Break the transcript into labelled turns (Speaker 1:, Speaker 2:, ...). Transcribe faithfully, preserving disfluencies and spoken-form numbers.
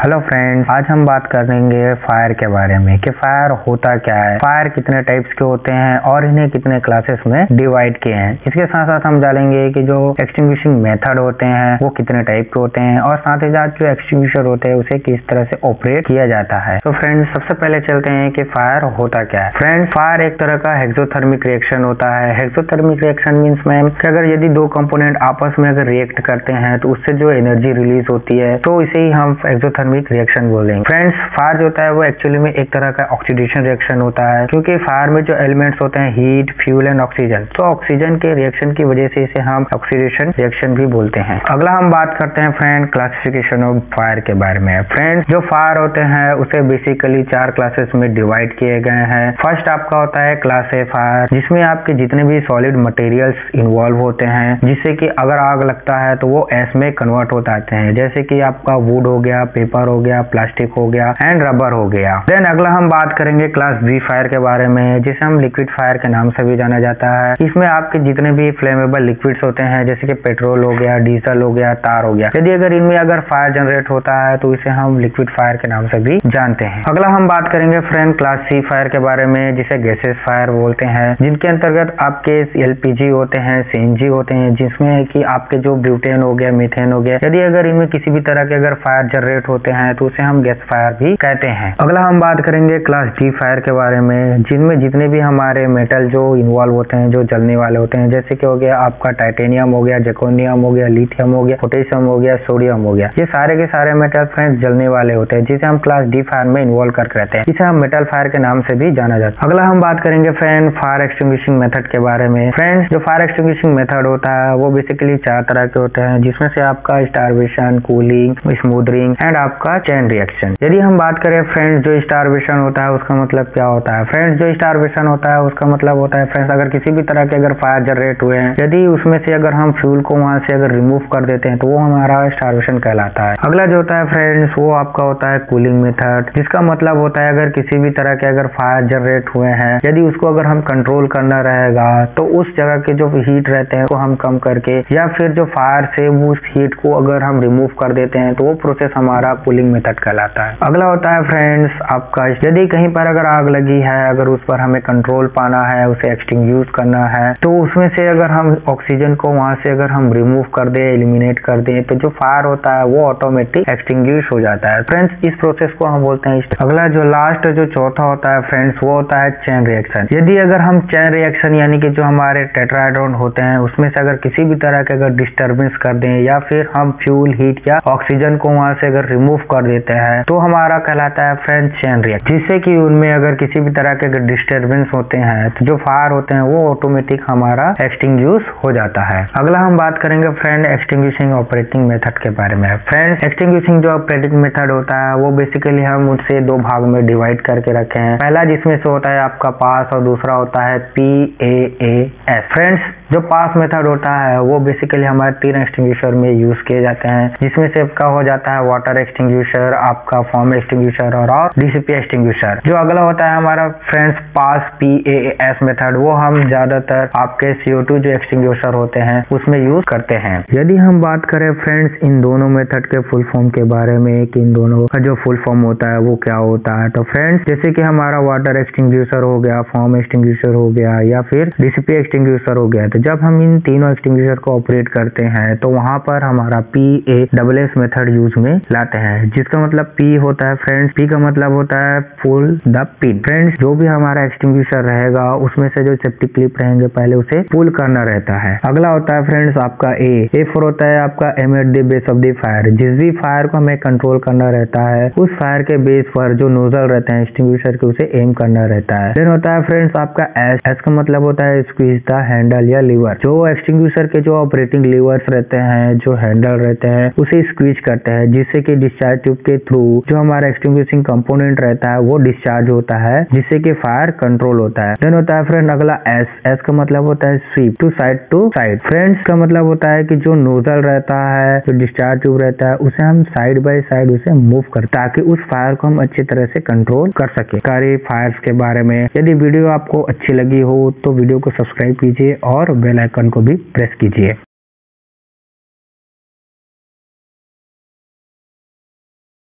Speaker 1: Hello friends, आज हम बात करेंगे फायर के बारे में कि फायर होता क्या है, फायर कितने टाइप्स के होते हैं और इन्हें कितने क्लासेस में डिवाइड किए हैं। इसके साथ साथ हम जानेंगे कि जो एक्सटिंग्विशिंग मेथड होते हैं वो कितने टाइप के होते हैं और साथ ही साथ जो एक्सटिंग्विशर होते हैं उसे किस तरह से ऑपरेट किया जाता है। तो फ्रेंड्स, सबसे पहले चलते हैं कि फायर होता क्या है। फ्रेंड्स, फायर एक तरह का हेक्सोथर्मिक रिएक्शन होता है। हेक्सोथर्मिक रिएक्शन मीन्स मैम कि अगर यदि दो कंपोनेंट आपस में अगर रिएक्ट करते हैं तो उससे जो एनर्जी रिलीज होती है तो इसे ही हम एक्सोथर्मिक रिएक्शन बोलेंगे। फ्रेंड्स, फायर जो होता है वो एक्चुअली में एक तरह का ऑक्सीडेशन रिएक्शन होता है, क्योंकि फायर में जो एलिमेंट्स होते हैं हीट, फ्यूल एंड ऑक्सीजन, तो ऑक्सीजन के रिएक्शन की वजह से इसे हम ऑक्सीडेशन रिएक्शन भी बोलते हैं। अगला हम बात करते हैं फ्रेंड क्लासिफिकेशन ऑफ फायर के बारे में। फ्रेंड्स, जो फायर होते हैं उसे बेसिकली चार क्लासेस में डिवाइड किए गए हैं। फर्स्ट आपका होता है क्लास ए फायर, जिसमें आपके जितने भी सॉलिड मटेरियल्स इन्वॉल्व होते हैं, जिससे कि अगर आग लगता है तो वो एस में कन्वर्ट हो जाते हैं, जैसे कि आपका वुड हो गया, पेपर हो गया, प्लास्टिक हो गया एंड रबर हो गया। देन अगला हम बात करेंगे क्लास बी फायर के बारे में, जिसे हम लिक्विड फायर के नाम से भी जाना जाता है। इसमें आपके जितने भी फ्लेमेबल लिक्विड्स होते हैं, जैसे कि पेट्रोल हो गया, डीजल हो गया, तार हो गया, यदि अगर इनमें अगर फायर जनरेट होता है तो इसे हम लिक्विड फायर के नाम से भी जानते हैं। अगला हम बात करेंगे फ्रेंड क्लास सी फायर के बारे में, जिसे गैसेस फायर बोलते हैं, जिनके अंतर्गत आपके एलपीजी होते हैं, सीएनजी होते हैं, जिसमें कि आपके जो ब्यूटेन हो गया, मीथेन हो गया, यदि अगर इनमें किसी भी तरह के अगर फायर जनरेट होते हैं तो उसे हम गैस फायर भी कहते हैं। अगला हम बात करेंगे क्लास डी फायर के बारे में, जिनमें जितने भी हमारे मेटल जो इन्वॉल्व होते हैं, जो जलने वाले होते हैं, जैसे कि हो गया आपका टाइटेनियम हो गया, जर्कोनियम हो गया, लिथियम हो गया, पोटेशियम हो गया, सोडियम हो गया, ये सारे के सारे मेटल फ्रेंड्स जलने वाले होते हैं, जिसे हम क्लास डी फायर में इन्वॉल्व करके रहते हैं। इसे हम मेटल फायर के नाम से भी जाना जाता है। अगला हम बात करेंगे फ्रेंड फायर एक्सटिंग्विशिंग मेथड के बारे में। फ्रेंड्स, जो फायर एक्सटिंग्विशिंग मेथड होता है वो बेसिकली चार तरह के होते हैं, जिसमें से आपका स्टारवेशन, कूलिंग, स्मूदरिंग एंड आपका चेन रिएक्शन। यदि हम बात करें फ्रेंड्स, जो स्टारवेशन होता है उसका मतलब क्या होता है। फ्रेंड्स, जो स्टारवेशन होता है उसका मतलब होता है फ्रेंड्स, अगर किसी भी तरह के अगर फायर जनरेट हुए हैं, यदि उसमें से अगर हम फ्यूल को वहां से अगर रिमूव कर देते हैं तो वो हमारा स्टारवेशन कहलाता है। अगला जो होता है फ्रेंड्स वो आपका होता है कूलिंग मेथड, जिसका मतलब होता है अगर किसी भी तरह के अगर फायर जनरेट हुए हैं, यदि उसको अगर हम कंट्रोल करना रहेगा तो उस जगह के जो हीट रहते हैं वो हम कम करके या फिर जो फायर से उस हीट को अगर हम रिमूव कर देते हैं तो वो प्रोसेस हमारा कूलिंग मेथड कहलाता है। अगला होता है फ्रेंड्स आपका, यदि कहीं पर अगर आग लगी है, अगर उस पर हमें कंट्रोल पाना है, उसे एक्सटिंग्विश करना है, तो उसमें से अगर हम ऑक्सीजन को वहां से अगर हम रिमूव कर दे, एलिमिनेट कर दे, तो जो फायर होता है वो ऑटोमेटिक एक्सटिंग्विश हो जाता है। फ्रेंड्स, इस प्रोसेस को हम बोलते हैं। अगला जो लास्ट जो चौथा होता है फ्रेंड्स वो होता है चेन रिएक्शन। यदि अगर हम चेन रिएक्शन यानी कि जो हमारे टेट्राहेड्रॉन होते हैं उसमें से अगर किसी भी तरह के अगर डिस्टर्बेंस कर दें या फिर हम फ्यूल, हीट या ऑक्सीजन को वहां से अगर रिमूव कर देते हैं तो हमारा कहलाता है फ्रेंड चेन रिएक्शन, जिससे कि उनमें अगर किसी भी तरह के अगर डिस्टर्बेंस होते हैं तो जो फायर होते हैं वो ऑटोमेटिक हमारा एक्सटिंग्विश हो जाता है। अगला हम बात करेंगे फ्रेंड एक्सटिंग्विशिंग ऑपरेटिंग मेथड के बारे में। फ्रेंड्स, एक्सटिंग्विशिंग जो ऑपरेटिंग मेथड होता है वो बेसिकली हम उसे दो भाग में डिवाइड करके रखे हैं। पहला जिसमें से होता है आपका पास और दूसरा होता है P A A S. Friends, जो पास मेथड होता है वो बेसिकली हमारे तीन एक्सटिंग्विशर में यूज किए जाते हैं, जिसमें से आपका हो जाता है वाटर एक्सटिंग्विशर, आपका फॉर्म एक्सटिंग्विशर और, और डीसीपी एक्सटिंग्विशर। जो अगला होता है हमारा friends PASS P A S method, वो हम ज्यादातर आपके सी ओ टू जो एक्सटिंग्विशर होते हैं उसमें यूज करते हैं। यदि हम बात करें फ्रेंड्स इन दोनों मेथड के फुल फॉर्म के बारे में कि इन दोनों का जो फुल फॉर्म होता है वो क्या होता है, तो फ्रेंड्स जैसे कि हमारा वाटर एक्सटिंग्विशर हो गया, फॉर्म एक्सटिंग्विशर हो गया या फिर डीसीपी एक्सटिंग्विशर हो गया, तो जब हम इन तीनों एक्सटिंग्विशर को ऑपरेट करते हैं तो वहां पर हमारा P A double S method use में लाते हैं, जिसका मतलब पी होता है फ्रेंड्स, पी का मतलब होता है पुल द पिन। फ्रेंड्स, जो भी हमारा एक्सटिंग्विशर रहेगा उसमें से जो सेफ्टी क्लिप रहेंगे पहले उसे पुल करना रहता है। अगला होता है फ्रेंड्स आपका ए ए फॉर होता है आपका aim at the base of the fire. जिस भी फायर को हमें कंट्रोल करना रहता है उस फायर के बेस पर जो नोजल रहते हैं एक्सटिंग्विशर के उसे एम करना रहता है। देन होता है फ्रेंड्स आपका एस एस का मतलब होता है स्क्वीज द हैंडल या लीवर। जो एक्सटिंग्विशर के जो ऑपरेटिंग लीवर्स रहते हैं, जो हैंडल रहते हैं, उसे स्क्वीज करते हैं, जिससे कि डिस्चार्ज ट्यूब के थ्रू जो हमारा एक्सटिंग्विशिंग कंपोनेंट रहता है वो डिस्चार्ज होता है, जिससे कि फायर कंट्रोल होता है। देन होता है फ्रेंड अगला एस एस का मतलब होता है sweep to side to side. Friends, का मतलब होता है कि जो नोजल रहता है, जो डिस्चार्ज ट्यूब रहता है, उसे हम साइड बाय साइड उसे मूव कर ताकि उस फायर को हम अच्छी तरह से कंट्रोल कर सके। सारे फायर्स के बारे में यदि वीडियो आपको अच्छी लगी हो तो वीडियो को सब्सक्राइब कीजिए और बेल आइकन को भी प्रेस कीजिए।